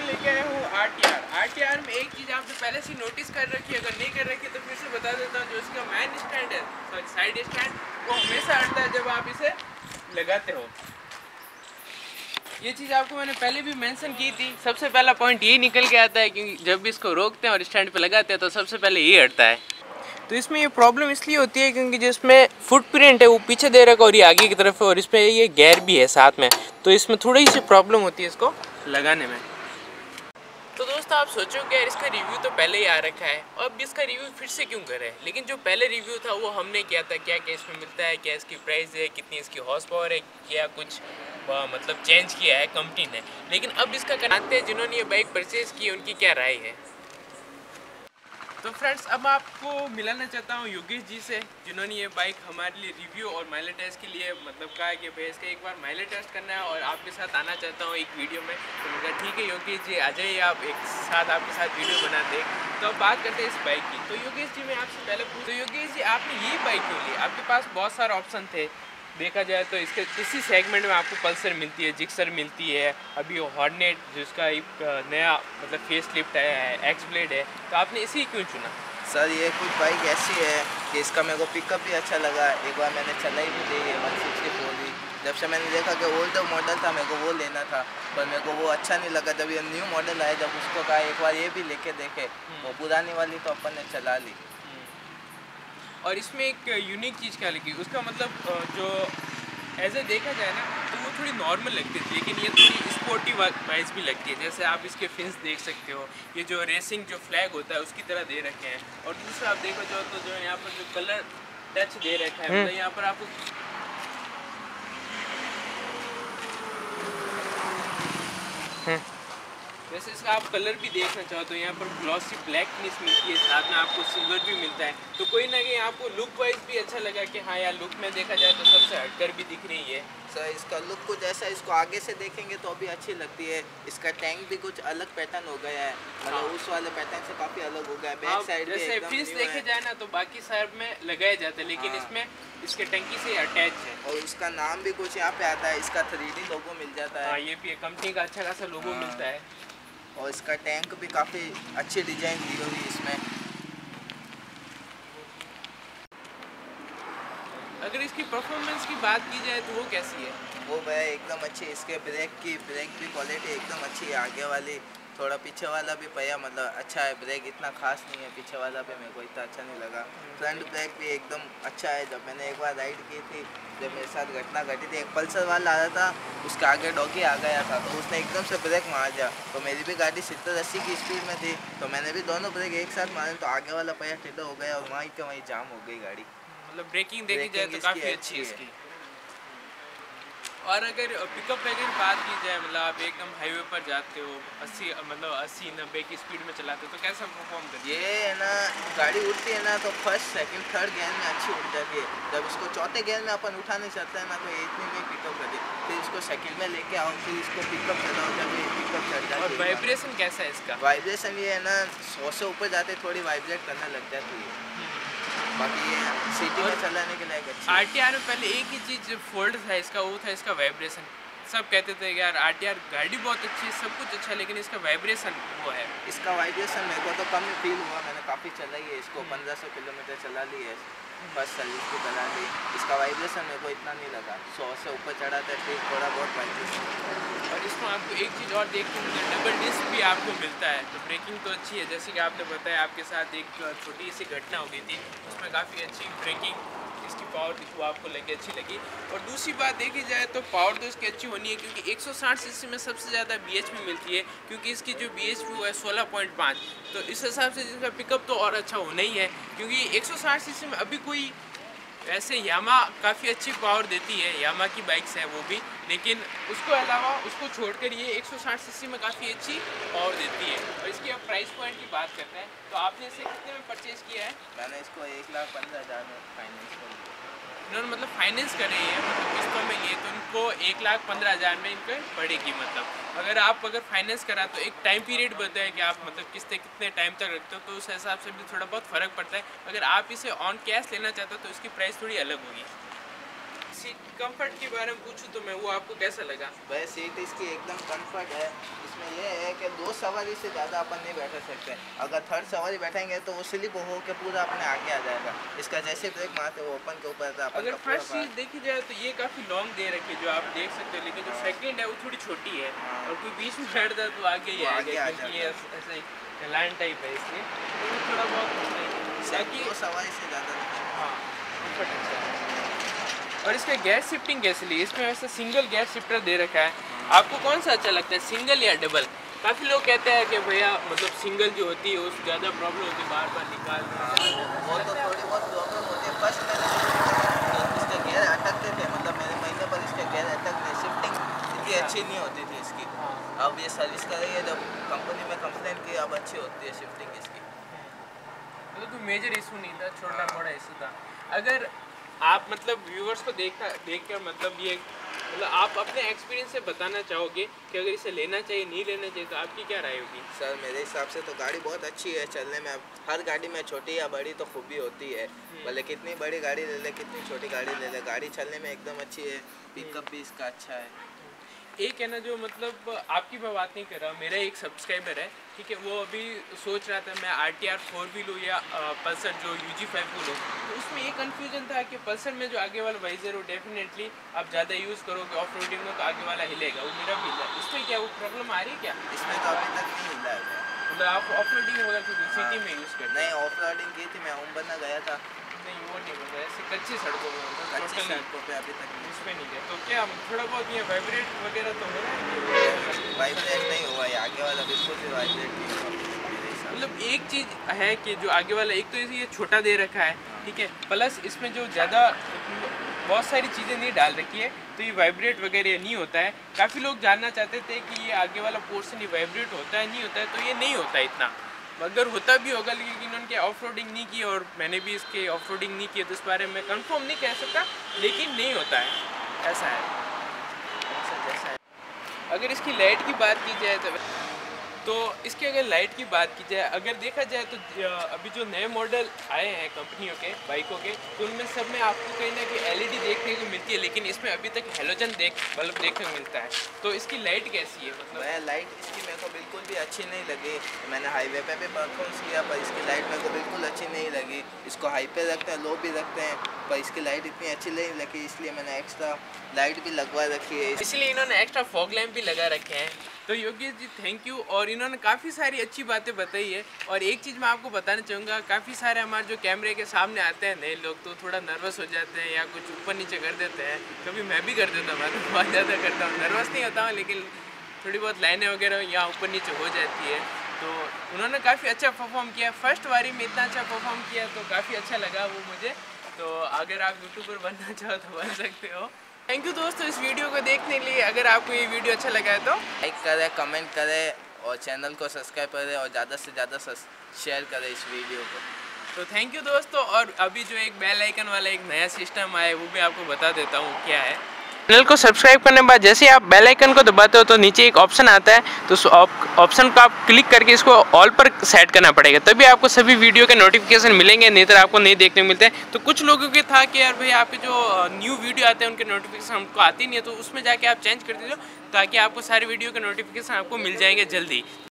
लेके आया हूँ RTR में एक चीज़ आपने पहले से नोटिस कर रखी है, अगर नहीं कर रखी तो फिर से बता देता हूँ। जो इसका मेन स्टैंड है, सॉरी साइड स्टैंड, वो हमेशा हटता है जब आप इसे लगाते हो। ये चीज़ आपको मैंने पहले भी मेंशन की थी। सबसे पहला पॉइंट यही निकल के आता है, क्योंकि जब भी इसको रोकते हैं और स्टैंड पे लगाते हैं तो सबसे पहले ये हटता है। तो इसमें ये प्रॉब्लम इसलिए होती है क्योंकि जो इसमें फुटप्रिंट है वो पीछे दे रखा है और ये आगे की तरफ है, और इस पर ये गैर भी है साथ में, तो इसमें थोड़ी सी प्रॉब्लम होती है इसको लगाने में। तो दोस्तों आप सोचो कि यार इसका रिव्यू तो पहले ही आ रखा है, और अब इसका रिव्यू फिर से क्यों करें। लेकिन जो पहले रिव्यू था वो हमने किया था, क्या क्या इसमें मिलता है, क्या इसकी प्राइस है, कितनी इसकी हॉर्स पावर है, क्या कुछ मतलब चेंज किया है कंपनी ने। लेकिन अब इसका जानते हैं जिन्होंने ये बाइक परचेज़ की उनकी क्या राय है। तो फ्रेंड्स अब आपको मिलाना चाहता हूँ योगेश जी से, जिन्होंने ये बाइक हमारे लिए रिव्यू और माइलेज टेस्ट के लिए मतलब कहा है कि भाई इसका एक बार माइलेज टेस्ट करना है और आपके साथ आना चाहता हूँ एक वीडियो में। तो मैंने कहा ठीक है योगेश जी आ जाइए, आप एक साथ आपके साथ वीडियो बनाते। तो अब बात करते हैं इस बाइक की। तो योगेश जी मैं आपसे पहले पूछूँ, तो योगेश जी आपने ये बाइक क्यों ली? आपके पास बहुत सारे ऑप्शन थे, देखा जाए तो इसके इसी सेगमेंट में आपको पल्सर मिलती है, जिक्सर मिलती है, अभी हॉर्नेट जिसका एक नया मतलब फेस लिफ्ट आया है, एक्स ब्लेड है, तो आपने इसी क्यों चुना? सर ये कुछ बाइक ऐसी है कि इसका मेरे को पिकअप भी अच्छा लगा। एक बार मैंने चलाई भी दी है 164 भी। जब से मैंने देखा कि ओल्ड मॉडल था मेरे को वो लेना था, पर मेरे को वो अच्छा नहीं लगा। जब ये न्यू मॉडल आया, जब उसको कहा एक बार ये भी लेके देखे, वो पुरानी वाली तो अपन ने चला ली। और इसमें एक यूनिक चीज़ क्या लगी, उसका मतलब जो ऐसे देखा जाए ना तो वो थोड़ी नॉर्मल लगती थी, लेकिन ये थोड़ी स्पोर्टी वाइज भी लगती है। जैसे आप इसके फिन्स देख सकते हो, ये जो रेसिंग जो फ्लैग होता है उसकी तरह दे रखे हैं। और दूसरा आप देखो तो जो यहाँ पर जो कलर टच दे रखा है, मतलब यहाँ पर आपको वैसे इसका आप कलर भी देखना चाहो तो यहाँ पर ग्लॉसी ब्लैक फिनिश मिलती है, साथ में आपको सिल्वर भी मिलता है। तो कोई ना कहीं आपको लुक वाइज भी अच्छा लगा कि हाँ यार लुक में देखा जाए तो सबसे हटकर भी दिख रही है। सर इसका लुक कुछ ऐसा, इसको आगे से देखेंगे तो अभी अच्छी लगती है। इसका टैंक भी कुछ अलग पैटर्न हो गया है, मतलब उस वाले पैटर्न से काफ़ी अलग हो गया है। बैक साइड भी जैसे फिन्स देखे जाए ना तो बाकी साइड में लगाया जाता है, लेकिन इसमें इसके टंकी से अटैच है। और उसका नाम भी कुछ यहाँ पे आता है, इसका 3D लोगो मिल जाता है। हाँ ये भी कंपनी का अच्छा खासा लोगो मिलता है। और इसका टैंक भी काफ़ी अच्छी डिजाइन दी हुई है इसमें। अगर इसकी परफॉर्मेंस की बात की जाए तो वो कैसी है? वो भाई एकदम अच्छी। इसके ब्रेक की क्वालिटी एकदम अच्छी है। आगे वाली थोड़ा, पीछे वाला भी पहिया मतलब अच्छा है। ब्रेक इतना खास नहीं है, पीछे वाला भी मेरे को इतना अच्छा नहीं लगा। फ्रंट ब्रेक भी एकदम अच्छा है। जब मैंने एक बार राइड की थी, जब मेरे साथ घटना घटी थी, एक पल्सर वाला आ रहा था, उसके आगे डॉगी आ गया था, तो उसने एकदम से ब्रेक मार दिया। तो मेरी भी गाड़ी 70-80 की स्पीड में थी, तो मैंने भी दोनों ब्रेक एक साथ मारे, तो आगे वाला पहिया टेढ़ा हो गया और वहीं के वहीं जाम हो गई गाड़ी। मतलब ब्रेकिंग देखी जाए तो काफ़ी अच्छी है इसकी। और अगर पिकअप वगैरह बात की जाए, मतलब आप एकदम हाईवे पर जाते हो 80-90 की स्पीड में चलाते हो तो कैसा परफॉर्म करती है? ये है ना, गाड़ी उठती है ना तो फर्स्ट सेकंड थर्ड गियर में अच्छी उठ जाती है। जब इसको चौथे गियर में अपन उठा नहीं सकते हैं ना, तो इतनी में पिकअप करती है। फिर इसको सेकंड में लेके आओ, फिर इसको पिकअप चलाओ, जब ये पिकअप चढ़ जाती है। और वाइब्रेशन कैसा है इसका? वाइब्रेशन ये है ना, 100 से ऊपर जाते थोड़ी वाइब्रेट करने लग जाती है। बाकी ये सिटी में चलाने के लिए अच्छी। RTR में पहले एक ही चीज़ फोल्ड था इसका, वो था इसका वाइब्रेशन। सब कहते थे कि यार RTR गाड़ी बहुत अच्छी है, सब कुछ अच्छा है, लेकिन इसका वाइब्रेशन वो है। इसका वाइब्रेशन मेरे को तो कम ही फील हुआ। मैंने काफ़ी चलाई है इसको, 1500 किलोमीटर चला ली है, फर्स्ट सर्विस भी चला ली। इसका वाइब्रेशन मेरे को इतना नहीं लगा। 100 से ऊपर चढ़ा था फिर थोड़ा बहुत वाइब्रेशन। और इसमें आपको एक चीज़ और देखने को मिलती है, डबल डिस्क भी आपको मिलता है। तो ब्रेकिंग तो अच्छी है, जैसे कि आपने बताया आपके साथ एक छोटी सी घटना हो गई थी, उसमें काफ़ी अच्छी ब्रेकिंग इसकी पावर वो आपको लगी, अच्छी लगी। और दूसरी बात देखी जाए तो पावर तो इसकी अच्छी होनी है, क्योंकि 160 सीसी में सबसे ज़्यादा BHP मिलती है, क्योंकि इसकी जो BHP है 16.5। तो इस हिसाब से इसका पिकअप तो और अच्छा होना ही है, क्योंकि 160 सीसी में अभी कोई वैसे यामा काफ़ी अच्छी पावर देती है, यामा की बाइक्स है वो भी, लेकिन उसको अलावा उसको छोड़कर ये 160 सीसी में काफ़ी अच्छी पावर देती है। और इसकी अब प्राइस पॉइंट की बात करते हैं, तो आपने इसे कितने में परचेज़ किया है? मैंने इसको 1,15,000 में फाइनेंस कर लिया। इन्होंने मतलब फाइनेंस कर रही है, मतलब किस्तों में लिए, तो इनको 1,15,000 में इनको पड़ेगी। मतलब अगर फाइनेंस करा तो एक टाइम पीरियड बताए कि आप मतलब किस्तें कितने टाइम तक रखते हो, तो उस हिसाब से भी थोड़ा बहुत फ़र्क पड़ता है। अगर आप इसे ऑन कैश लेना चाहते हो तो इसकी प्राइस थोड़ी अलग होगी। सीट कंफर्ट के बारे में पूछूं तो मैं, वो आपको कैसा लगा? भाई सीट इसकी एकदम कंफर्ट है। इसमें ये है कि 2 सवारी से ज़्यादा अपन नहीं बैठ सकते। अगर 3rd सवारी बैठेंगे तो वो स्लिप हो के पूरा अपने आगे आ जाएगा। इसका जैसे ब्रेक मारते वो ओपन के ऊपर आता है। अगर फर्स्ट चीज़ देखी जाए तो ये काफ़ी लॉन्ग दे रखी है जो आप देख सकते हो, लेकिन जो सेकंड है वो थोड़ी छोटी है और कोई बीच में बैठता है तो आगे ही आ गया, क्योंकि ये ऐसा लाइन टाइप है इसलिए तो थोड़ा बहुत बाकी 2 सवारी से ज़्यादा नहीं। हाँ कंफर्ट अच्छा है। और इसका गैस शिफ्टिंग कैसे ली? इसमें वैसे सिंगल गैस शिफ्टर दे रखा है। आपको कौन सा अच्छा लगता है, सिंगल या डबल? काफ़ी लोग कहते हैं कि भैया मतलब सिंगल जो होती है उस ज़्यादा प्रॉब्लम होती है बार बार निकालना। वो तो थोड़ी बहुत प्रॉब्लम होती है। फर्स्ट मैंने इसके गेयर अटकते थे, मतलब मेरे महीने पर इसके गेयर अटकते, शिफ्टिंग इतनी अच्छी नहीं होती थी इसकी। अब ये सर्विस कर रही है, जब कंपनी में कंप्लेंट की अब अच्छी होती है शिफ्टिंग इसकी। मतलब कोई मेजर इशू नहीं था, छोटा बड़ा इशू था। अगर आप मतलब व्यूअर्स को देख कर मतलब ये मतलब आप अपने एक्सपीरियंस से बताना चाहोगे कि अगर इसे लेना चाहिए नहीं लेना चाहिए, तो आपकी क्या राय होगी? सर मेरे हिसाब से तो गाड़ी बहुत अच्छी है चलने में। अब हर गाड़ी में छोटी या बड़ी तो खूबी होती है, भले कितनी बड़ी गाड़ी ले ले कितनी छोटी गाड़ी ले ले, गाड़ी चलने में एकदम अच्छी है। पिकअप भी इसका अच्छा है। एक है ना जो मतलब आपकी मैं बात नहीं कर रहा, मेरा एक सब्सक्राइबर है, ठीक है, वो अभी सोच रहा था मैं RTR 4 लूँ या पल्सर जो UG5 को लूँ। तो उसमें ये कन्फ्यूजन था कि पल्सर में जो आगे वाला वाइजर हो डेफिनेटली आप ज़्यादा यूज़ करोगे ऑफ रोडिंग में तो आगे वाला हिलेगा, वो मेरा भी हिला। इसमें क्या वो प्रॉब्लम आ रही है क्या? इसमें तो अभी तक नहीं हिला है। मतलब आप ऑफ रोडिंग होगा क्योंकि सिटी में यूज़ करते? नहीं, ऑफ रोडिंग की थी, मैं ओम बनना गया था। नहीं वो नहीं बोल रहा, ऐसे कच्ची सड़कों में होता है, कच्ची सड़कों पे अभी तक उस पर नहीं गया। तो क्या थोड़ा बहुत ये वाइब्रेट वगैरह तो हो रहा है? वाइब्रेट नहीं हुआ है, आगे वाला बिल्कुल भी वाइब्रेट नहीं हुआ। मतलब एक चीज़ है कि जो आगे वाला एक तो ये छोटा दे रखा है, ठीक है, प्लस इसमें जो ज़्यादा बहुत सारी चीज़ें नहीं डाल रखी है तो ये वाइब्रेट वगैरह नहीं होता है। काफ़ी लोग जानना चाहते थे कि ये आगे वाला पोर्शन ही वाइब्रेट होता है नहीं होता है, तो ये नहीं होता इतना। अगर होता भी होगा लेकिन उनके ऑफ रोडिंग नहीं की और मैंने भी इसके ऑफ रोडिंग नहीं की, तो इस बारे में कंफर्म नहीं कह सकता, लेकिन नहीं होता है, ऐसा है जैसा है। अगर इसकी लाइट की बात की जाए तो इसकी अगर लाइट की बात की जाए, अगर देखा जाए तो अभी जो नए मॉडल आए हैं कंपनियों के बाइकों के, तो उनमें सब में आपको कहीं ना कहीं LED देखने को मिलती है, लेकिन इसमें अभी तक हेलोजन बल्ब देखने को मिलता है। तो इसकी लाइट कैसी है? मतलब लाइट इसकी मेरे को बिल्कुल भी अच्छी नहीं लगी। मैंने हाईवे पे भी परफॉर्मेंस किया पर इसकी लाइट मेरे को बिल्कुल अच्छी नहीं लगी। इसको हाई पे रखते हैं, लो भी रखते हैं, पर इसकी लाइट इतनी अच्छी नहीं लगी, इसलिए मैंने एक्स्ट्रा लाइट भी लगवा रखी है। इसलिए इन्होंने एक्स्ट्रा फॉग लैम्प भी लगा रखे हैं। तो योगेश जी थैंक यू, और इन्होंने काफ़ी सारी अच्छी बातें बताई है। और एक चीज़ मैं आपको बताना चाहूँगा, काफ़ी सारे हमारे जो कैमरे के सामने आते हैं नए लोग तो थोड़ा नर्वस हो जाते हैं या कुछ ऊपर नीचे कर देते हैं। कभी मैं भी कर देता हूँ, मैं तो बहुत ज़्यादा करता हूँ, नर्वस नहीं होता हूँ लेकिन थोड़ी बहुत लाइनें वगैरह यहाँ ऊपर नीचे हो जाती है। तो उन्होंने काफ़ी अच्छा परफॉर्म किया, फर्स्ट बारी में इतना अच्छा परफॉर्म किया तो काफ़ी अच्छा लगा वो मुझे। तो अगर आप यूट्यूबर बनना चाहो तो बन सकते हो। थैंक यू दोस्तों इस वीडियो को देखने के लिए। अगर आपको ये वीडियो अच्छा लगा है तो लाइक करें, कमेंट करें और चैनल को सब्सक्राइब करें और ज़्यादा से ज़्यादा शेयर करें इस वीडियो को। तो थैंक यू दोस्तों। और अभी जो एक बेल आइकन वाला एक नया सिस्टम आया है वो भी आपको बता देता हूँ क्या है। चैनल को सब्सक्राइब करने के बाद जैसे ही आप बेल आइकन को दबाते हो तो नीचे एक ऑप्शन आता है, तो उस ऑप्शन को आप क्लिक करके इसको ऑल पर सेट करना पड़ेगा, तभी आपको सभी वीडियो के नोटिफिकेशन मिलेंगे, नहीं तो आपको नहीं देखने को मिलते हैं। तो कुछ लोगों के था कि यार भाई आपके जो न्यू वीडियो आते हैं उनके नोटिफिकेशन हमको आती नहीं है, तो उसमें जाके आप चेंज कर दीजिए ताकि आपको सारी वीडियो के नोटिफिकेशन आपको मिल जाएंगे जल्दी।